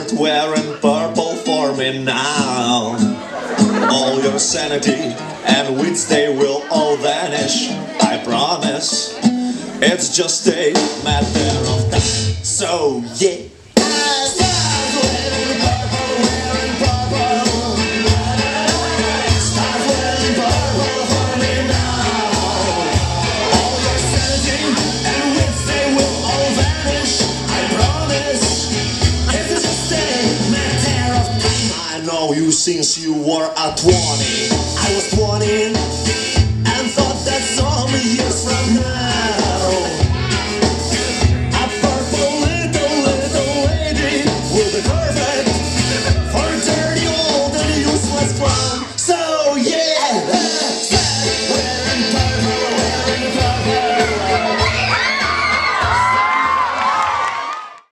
start wearing purple for me now. All your sanity and wits, they will all vanish, I promise. It's just a matter of time. So yeah. You since you were at 20. I was 20 and thought that some years from now a purple little lady will be perfect for a dirty old and useless clown. So yeah.